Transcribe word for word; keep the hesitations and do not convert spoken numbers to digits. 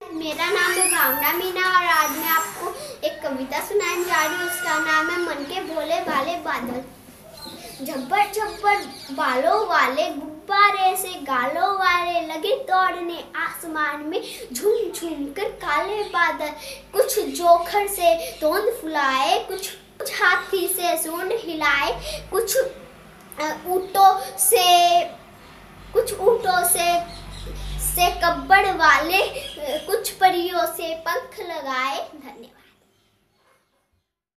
मेरा नाम है भावना मीना और आज मैं आपको एक कविता सुनाने जा रही हूँ। उसका नाम है मन के भोले भाले बादल। झब्बर झब्बर बालों वाले गुब्बारे से गालों वाले लगे दौड़ने आसमान में, झूम झूम कर काले बादल। कुछ जोखर से तोंद फुलाए, कुछ कुछ हाथी से सूंड हिलाए, कुछ ऊँटों से कुछ ऊँटों से से कब्बड़ वाले, कुछ परियों से पंख लगाए। धन्यवाद।